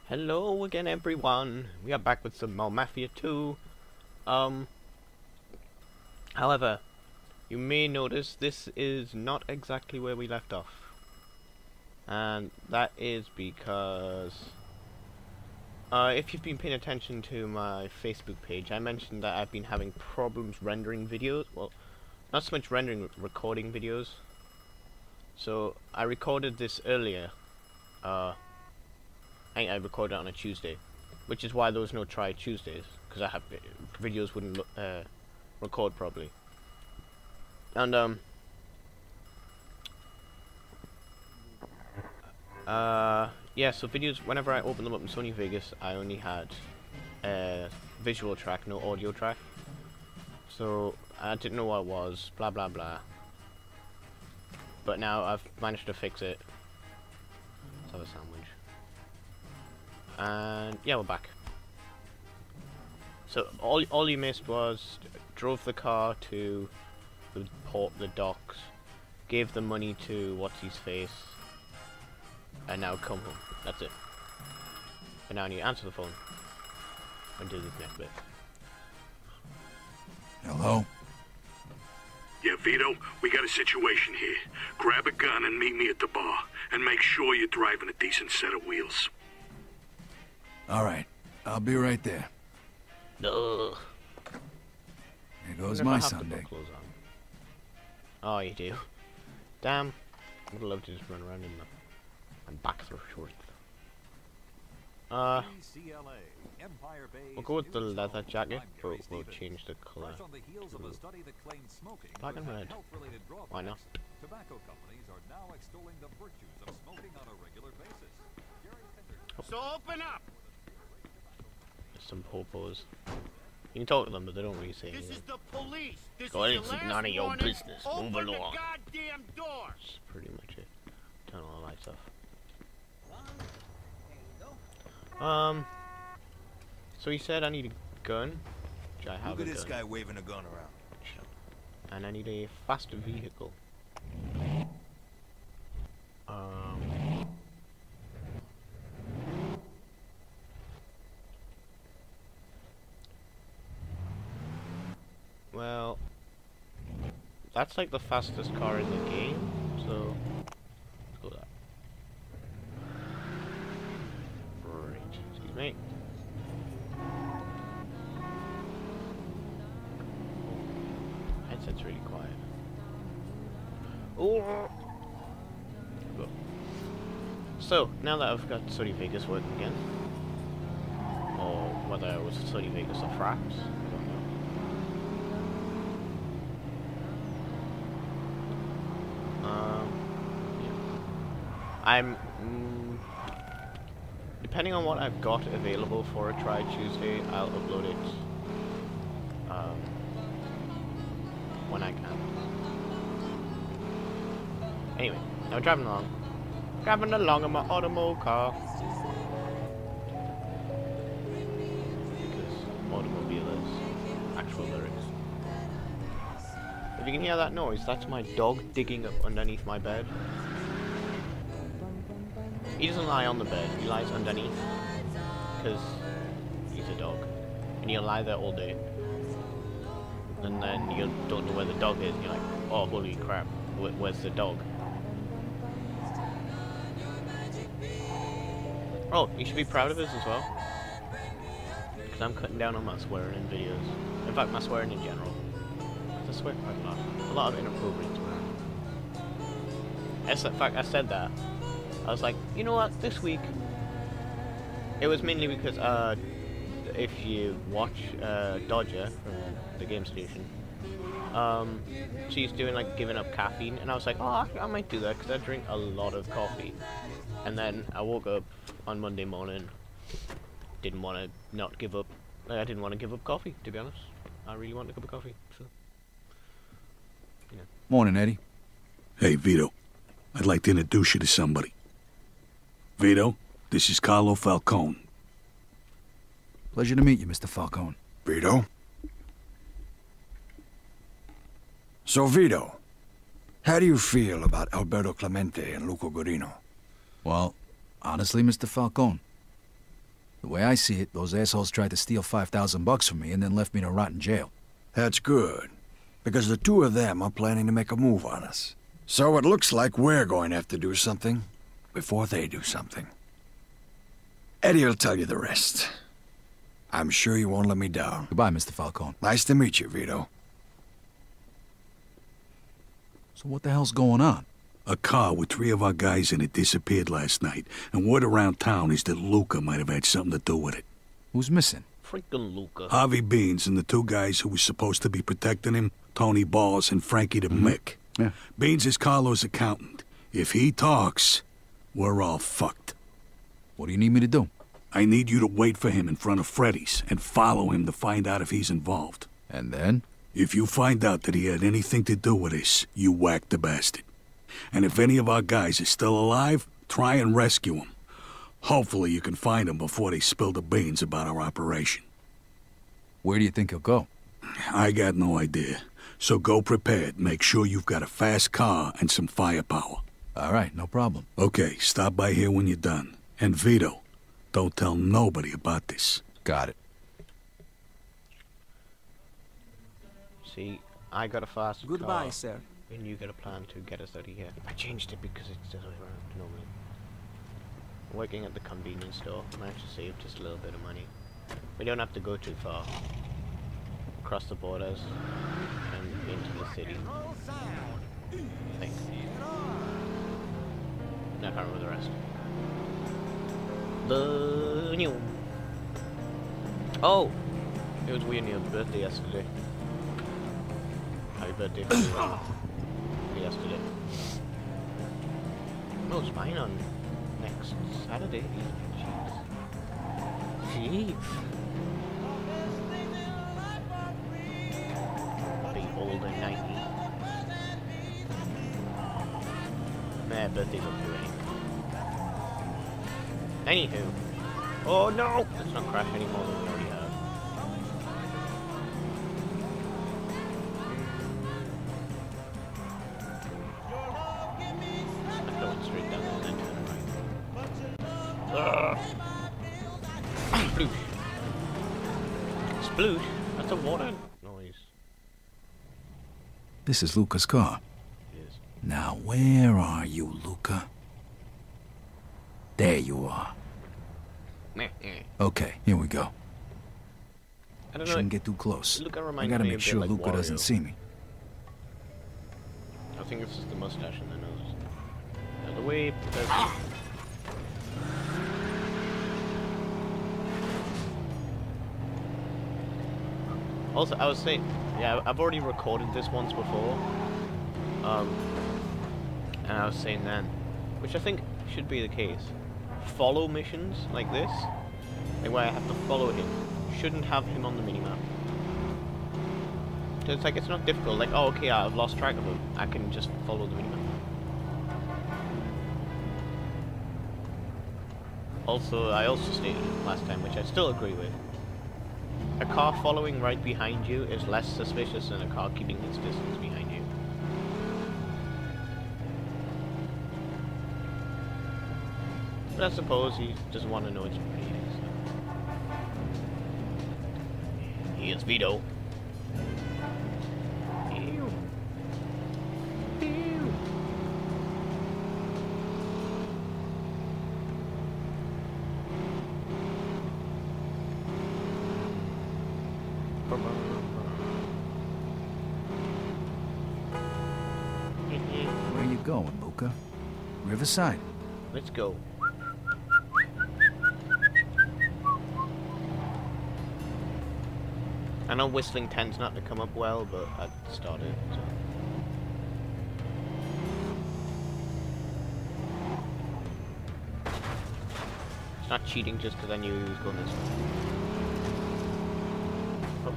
Hello again, everyone. We are back with some more Mafia 2. However, you may notice this is not exactly where we left off. And that is because if you've been paying attention to my Facebook page, I mentioned that I've been having problems rendering videos. Well, not so much rendering, recording videos. So I recorded this earlier. I recorded it on a Tuesday, which is why there was no Try Tuesdays, because videos wouldn't record properly. And yeah, so videos, whenever I opened them up in Sony Vegas, I only had a visual track, no audio track. So I didn't know what it was, blah blah blah. But now I've managed to fix it. Let's have a sandwich. And yeah, we're back. So all you missed was drove the car to the port, the docks, gave the money to what's his face, and now come home. That's it. And now I need to answer the phone and do this next bit. Hello? Yeah, Vito, we got a situation here. Grab a gun and meet me at the bar, and make sure you're driving a decent set of wheels. All right, I'll be right there. No. Here goes my Sunday. Oh, you do. Damn. I would love to just run around in my boxer shorts. We'll go with the leather jacket, but we'll change the colour to black and red. Why not? So open up! Some popos. You can talk to them, but they don't really say anything. This is the police. This Go ahead, is it's your none of your warning. business. Move Open along. the goddamn door. That's pretty much it. Turn all the lights off. So he said I need a gun, which I have. Look a at this gun. guy waving a gun around. And I need a faster vehicle. Well, that's like the fastest car in the game, so let's go with that. Right, excuse me. Headset's really quiet. Oh. So now that I've got Sony Vegas working again, or whether it was Sony Vegas or Fraps, I don't know. I'm depending on what I've got available for a Try Tuesday, I'll upload it when I can. Anyway, now driving along in my automo car, because automobile is actual lyrics. If you can hear that noise, that's my dog digging up underneath my bed. He doesn't lie on the bed, he lies underneath, because he's a dog, and he'll lie there all day, and then you don't know where the dog is, and you're like, oh holy crap, where's the dog? Oh, you should be proud of us as well, because I'm cutting down on my swearing in videos, in fact my swearing in general, because I swear quite a lot of inappropriate swearing. In fact, I said that. I was like, you know what, this week, it was mainly because, if you watch, Dodger from the game station, she's doing, like, giving up caffeine, and I was like, oh, I might do that, because I drink a lot of coffee, and then I woke up on Monday morning, didn't want to not give up, I didn't want to give up coffee, to be honest, I really want a cup of coffee, so, yeah. Morning, Eddie. Hey, Vito. I'd like to introduce you to somebody. Vito, this is Carlo Falcone. Pleasure to meet you, Mr. Falcone. Vito? So, Vito, how do you feel about Alberto Clemente and Luco Guarino? Well, honestly, Mr. Falcone, The way I see it, those assholes tried to steal $5,000 from me and then left me to rot in jail. That's good, because the two of them are planning to make a move on us. So it looks like we're going to have to do something before they do something. Eddie will tell you the rest. I'm sure you won't let me down. Goodbye, Mr. Falcone. Nice to meet you, Vito. So what the hell's going on? A car with 3 of our guys in it disappeared last night, and word around town is that Luca might have had something to do with it. Who's missing? Freaking Luca. Harvey Beans and the 2 guys who were supposed to be protecting him, Tony Balls and Frankie the Mick. Yeah. Beans is Carlo's accountant. If he talks, we're all fucked. What do you need me to do? I need you to wait for him in front of Freddy's and follow him to find out if he's involved. And then? If you find out that he had anything to do with this, you whack the bastard. And if any of our guys is still alive, try and rescue him. Hopefully you can find him before they spill the beans about our operation. Where do you think he'll go? I got no idea. So go prepared. Make sure you've got a fast car and some firepower. All right, no problem. Okay, stop by here when you're done. And Vito, don't tell nobody about this. Got it. See, I got a fast Goodbye, car, sir. and you got a plan to get us out of here. I changed it because it's the other way around normally. Working at the convenience store, I managed to save just a little bit of money. We don't have to go too far. Across the borders and into the city. I think. No, I can't remember the rest. The new. Oh, it was Weird Neil's birthday yesterday. Happy birthday for you yesterday. Oh, it's mine on next Saturday. Jeez. Be old and 90. Nah, birthday's up to Anywho. Oh no! Let's not crash any more than we already have. I'm going straight down and then turn right. Sploosh. Sploosh? That's a water noise. This is Luca's car. It is. Now, where are you, Luca? There you are. Okay, here we go. I don't know. Shouldn't get too close. Luca I reminds gotta me a make bit sure like Luca Wario. doesn't see me. I think it's just the mustache and the nose. Out of the way. Also, I was saying, yeah, I've already recorded this once before. And I was saying then, which I think should be the case. Follow missions like this, like where I have to follow him, shouldn't have him on the minimap. So it's like, it's not difficult, like, oh okay, I've lost track of him, I can just follow the minimap. Also, I also stated last time, which I still agree with, a car following right behind you is less suspicious than a car keeping its distance behind you. But I suppose he doesn't want to know it's pretty. So. Here's Vito. Ew. Ew. Where you going, Luca? Riverside. Let's go. I know whistling tends not to come up well, but I started, so. It's not cheating just because I knew he was going this way. Oh.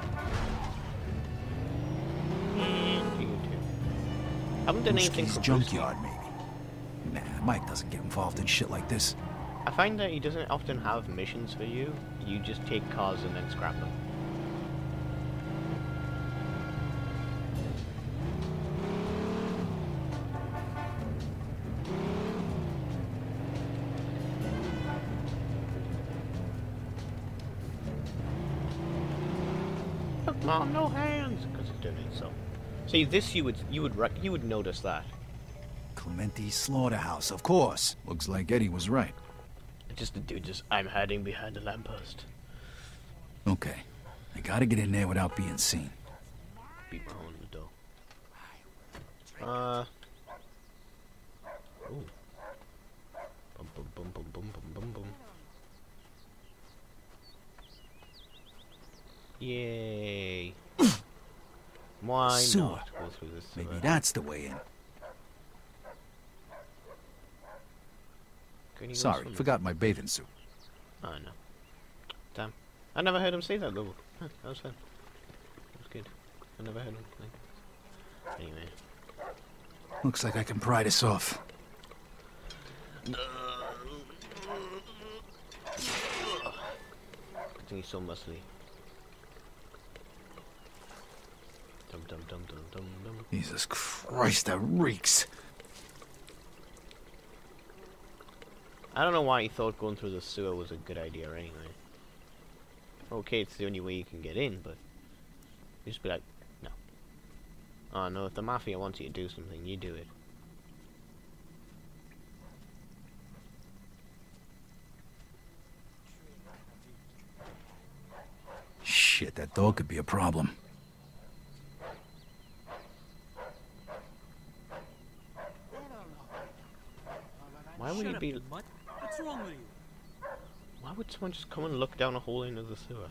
And you too. Haven't done anything Whiskey's for junkyard, maybe. Nah, Mike doesn't get involved in shit like this. I find that he doesn't often have missions for you. You just take cars and then scrap them. Mom, no hands, because he's doing it. So, see, this you would notice that. Clementi's slaughterhouse, of course. Looks like Eddie was right. Just the dude, I'm hiding behind the lamppost. Okay, I gotta get in there without being seen. Beat my hole in the door. Ooh. Bum bum bum bum bum bum bum bum. Yay! Why Sewer. not go through this sewer? Maybe that's the way in. Can you go Sorry, swimming? forgot my bathing suit. Oh no. Damn. I never heard him say that level. Huh, that was fun. That was good. I never heard him. Anyway. Looks like I can pry this off. Good thing he's so muscly. Dum dum dum dum dum dum. Jesus Christ, that reeks. I don't know why he thought going through the sewer was a good idea anyway. Okay, it's the only way you can get in, but you just be like, no. Oh no, if the Mafia wants you to do something, you do it. Shit, that dog could be a problem. Why would he be... What's wrong with you? Why would someone just come and look down a hole into the sewer?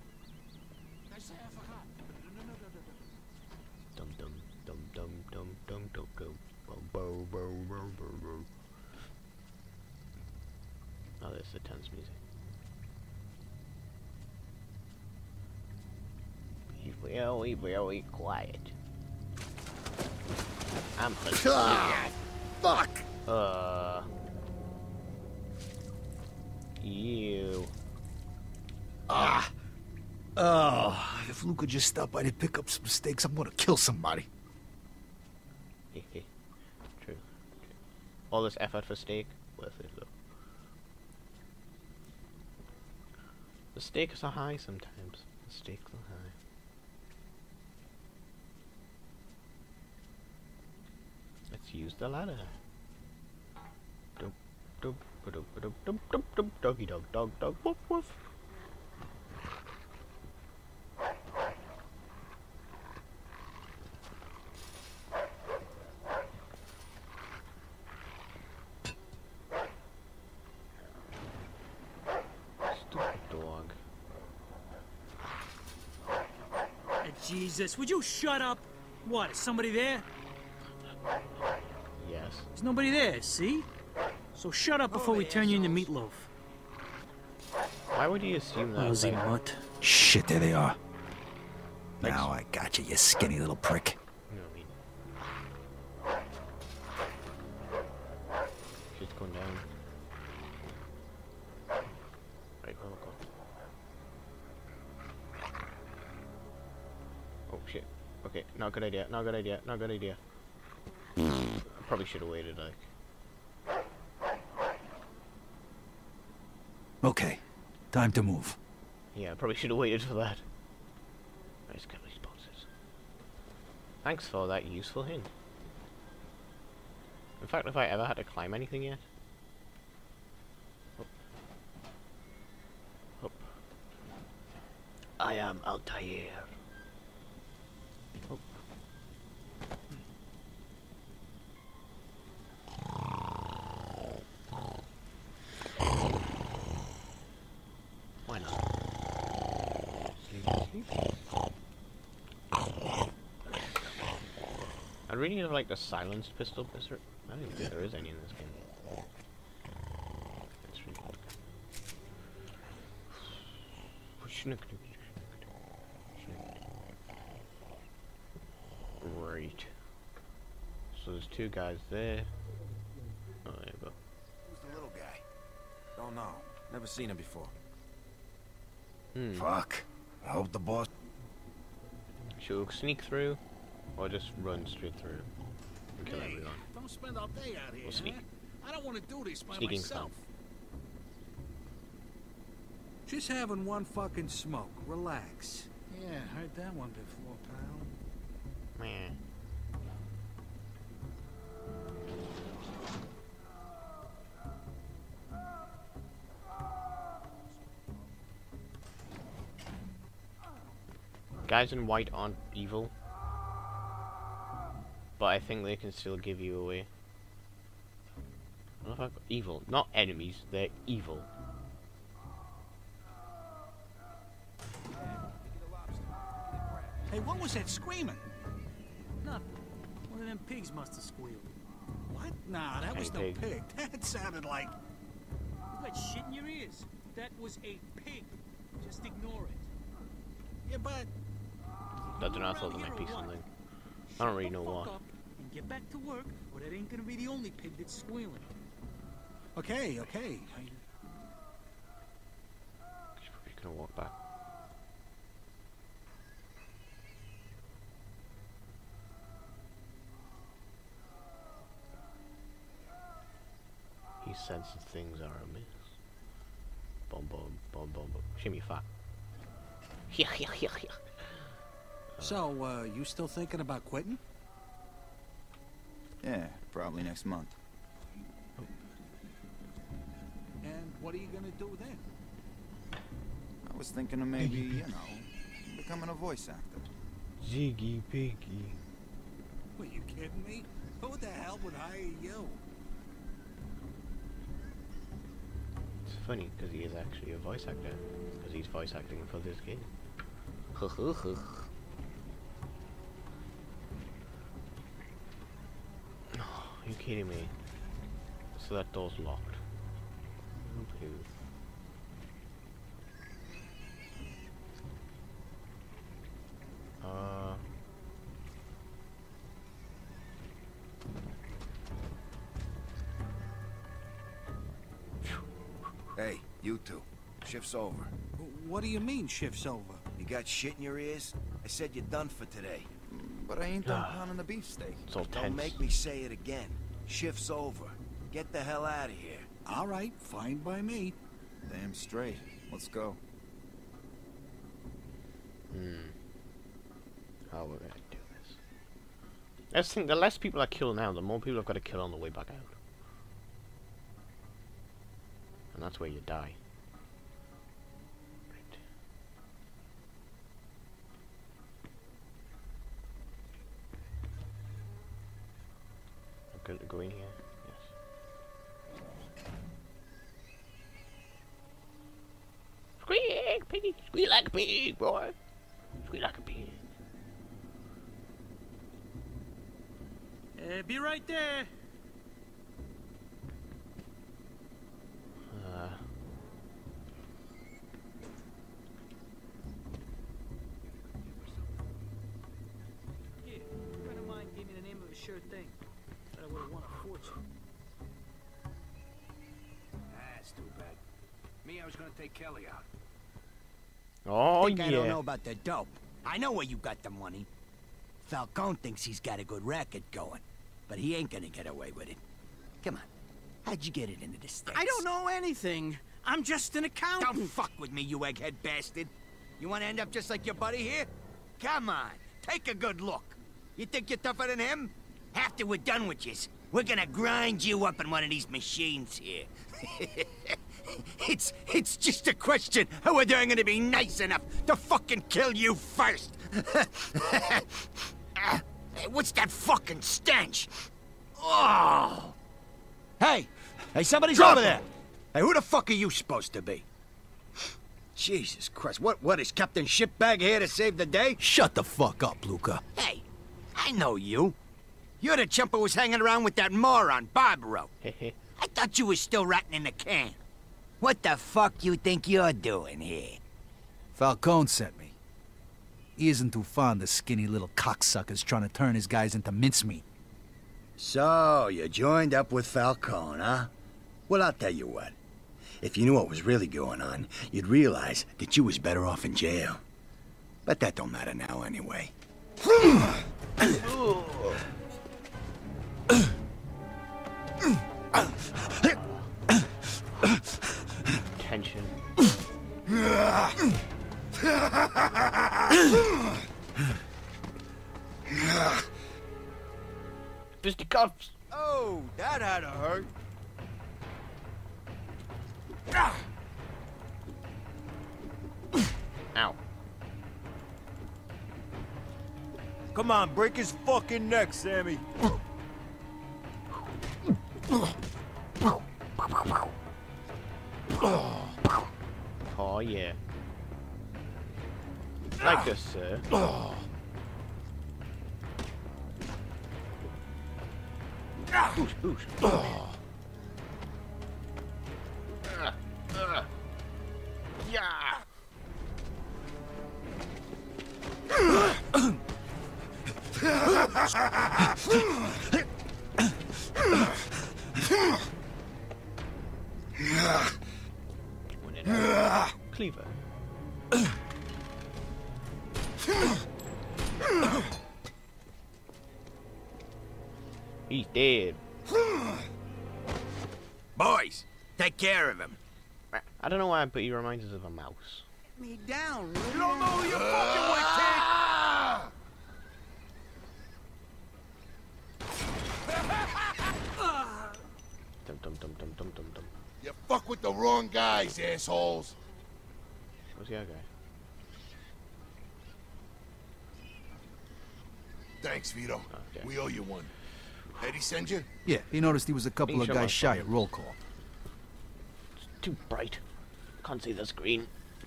Dum dum dum dum dum dum dum dum. Bow bow bow bow bow bow. Oh, there's the tense music. Be very, very quiet. I'm Fuck! You. Oh, if Luke could just stop by to pick up some steaks, I'm gonna kill somebody. True. All this effort for steak, worth it though. The stakes are high sometimes. The stakes are high. Let's use the ladder. Dum dum dum dum dum dum dum doggy dog dog dog woof woof. Stupid dog. Jesus, would you shut up? What, is somebody there? Yes. There's nobody there, see? So shut up before we turn you into meatloaf. Why would he assume that? Lousy Like, mutt. Shit, there they are. Thanks. Now I got you, you skinny little prick. you know what I mean? Shit's going down. Right, where we go? Oh shit. Okay, not good idea, not good idea, not good idea. I probably should have waited, like. Okay, time to move. Yeah, I probably should have waited for that. Nice cat responses. Thanks for that useful hint. In fact, if I ever had to climb anything yet. Up. Up. I am Altair. Up. Why not? Sleep, sleep. I really need like the silenced pistol. Is there? I don't even think there is any in this game. That's really cool. Right. So there's two guys there. Oh, there you go. Who's the little guy? Don't know. Never seen him before. Fuck. I hope the boss... Should we sneak through, or just run straight through and kill everyone? Don't spend all day out here, We'll sneak. huh? I don't want to do this by Sneaking myself. Just having one fucking smoke. Relax. Yeah, heard that one before, pal. Man. Guys in white aren't evil, but I think they can still give you away. I don't know if I've got evil, not enemies, they're evil. Hey, what was that screaming? Nothing. One of them pigs must have squealed. What? Nah, that was no Hey, pig. pig. That sounded like... You got shit in your ears. That was a pig. Just ignore it. Yeah, but... I don't know, I thought there might be something. I don't really know what. Up and get back to work, or that ain't gonna be the only pig that's squealing. Okay. She's probably gonna walk back. He senses things are amiss. Boom, boom, boom, boom, boom. Shimmy fat. Yeah. So, you still thinking about quitting? Yeah, probably next month. And what are you gonna do then? I was thinking of maybe, you know, becoming a voice actor. Ziggy piggy. Were you kidding me? Who the hell would hire you? It's funny because he is actually a voice actor. Because he's voice acting for this game. Are you kidding me? So that door's locked. Okay. Hey, you two. Shift's over. What do you mean, shift's over? You got shit in your ears? I said you're done for today. But I ain't done pounding the beefsteak. It's all Don't tense. make me say it again. Shift's over. Get the hell out of here. All right, fine by me. Damn straight. Let's go. How we're gonna do this? Let's think. The less people I kill now, the more people I've got to kill on the way back out. And that's where you die. Right. I'm good to go in here. Yes. Squeak, piggy, squeak like a pig, boy. Squeak like a pig. Be right there. Yeah, a friend of mine gave me the name of a sure thing. But I would have won a fortune. That's too bad. Me, I was gonna take Kelly out. Oh I don't know yeah. about the dope. I know where you got the money. Falcone thinks he's got a good racket going, but he ain't gonna get away with it. Come on, how'd you get it into the States? I don't know anything. I'm just an accountant. Don't fuck with me, you egghead bastard. You wanna end up just like your buddy here? Come on, take a good look. You think you're tougher than him? After we're done with you, we're gonna grind you up in one of these machines here. It's just a question of whether I'm gonna be nice enough to fucking kill you first. What's that fucking stench? Oh! Hey, somebody's over there. Hey, who the fuck are you supposed to be? Jesus Christ, what is Captain Shitbag here to save the day? Shut the fuck up, Luca. Hey, I know you. You're the chump who was hanging around with that moron, Barbaro. I thought you was still rotting in the can. What the fuck you think you're doing here? Falcone sent me. He isn't too fond of skinny little cocksuckers trying to turn his guys into mincemeat. So, you joined up with Falcone, huh? Well, I'll tell you what. If you knew what was really going on, you'd realize that you was better off in jail. But that don't matter now anyway. Tension. Fisticuffs. Oh, that had to hurt. Ow. Come on, break his fucking neck, Sammy. Oh yeah. Like this, sir. Boosh, boosh. Yeah. Cleaver. He's dead. Boys, take care of him. I don't know why, but he reminds us of a mouse. Me down, You don't know who you're fucking with, kid! Dum dum dum dum dum dum dum. You fuck with the wrong guys, assholes. Where's the other guy? Thanks, Vito. Okay. We owe you one. Eddie send you? Yeah, he noticed he was a couple Being of shot guys by shy fire. at roll call. It's too bright. Can't see the screen.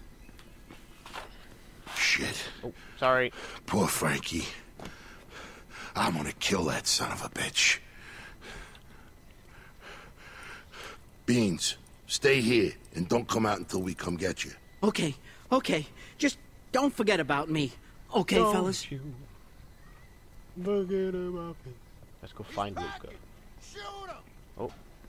Shit. Oh, sorry. Poor Frankie. I'm gonna kill that son of a bitch. Beans, stay here and don't come out until we come get you. Okay, okay. Just don't forget about me. Okay, fellas? You forget about me. Let's go find Luca. Shoot him! Oh.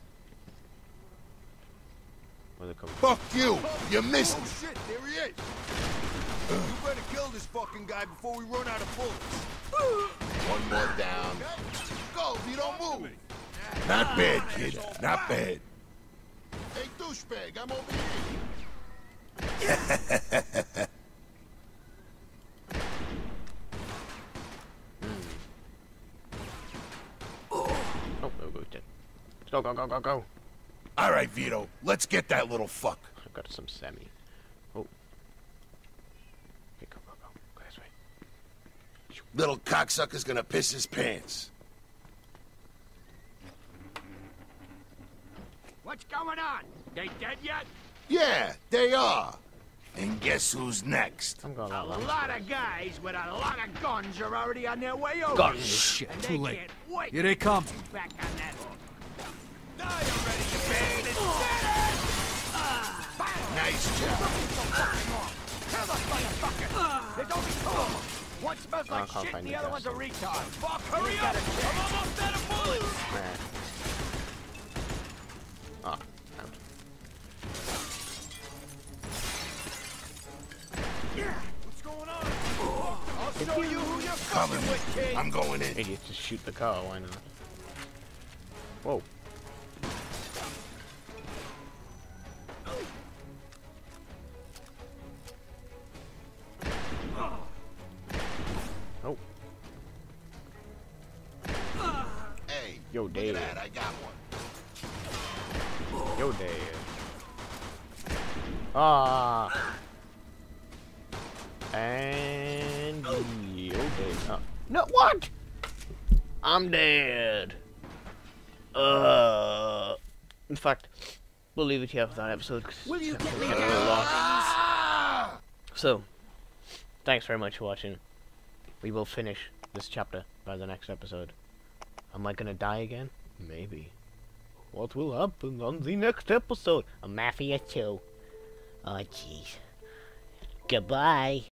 Where'd they come from? Fuck you! You missed it! shit, there he is. You better kill this fucking guy before we run out of bullets. One more down. Go, Vito, move! Not bad, kid. Not bad. Hey, douchebag, I'm over here. Oh, there we go. Dead. Let's go, go, go, go, go. All right, Vito, let's get that little fuck. I've got some semi. Oh. Okay, go, go, go. Go this way. Little cocksucker's gonna piss his pants. What's going on? They dead yet? Yeah, they are. And guess who's next? I'm going A out lot of guys with a lot of guns are already on their way over. Guns. here, Shit, and too they late. can't wait Here they come. to get back on that hook. Die already, you bastard! Nice job. Kill the motherfucker! There's only two of them. One smells like I can't shit, find the the other gas. one's a retard. Fuck, hurry up! I'm almost out of bullets! Nah. Ah, out. What's going on? I'll show you who you're Cover fucking me. with, kid. I'm going in. Idiots just shoot the car, why not? Whoa. Oh. Hey, Yo, look Dave. at that. I got one. Yo, Dave. Ah. And yo, Dave. Oh. No, what? I'm dead. In fact, we'll leave it here for that episode. 'Cause Will you it's get me getting a little long. So, thanks very much for watching. We will finish this chapter by the next episode. Am I gonna die again? Maybe. What will happen on the next episode of Mafia 2? Oh, jeez. Goodbye.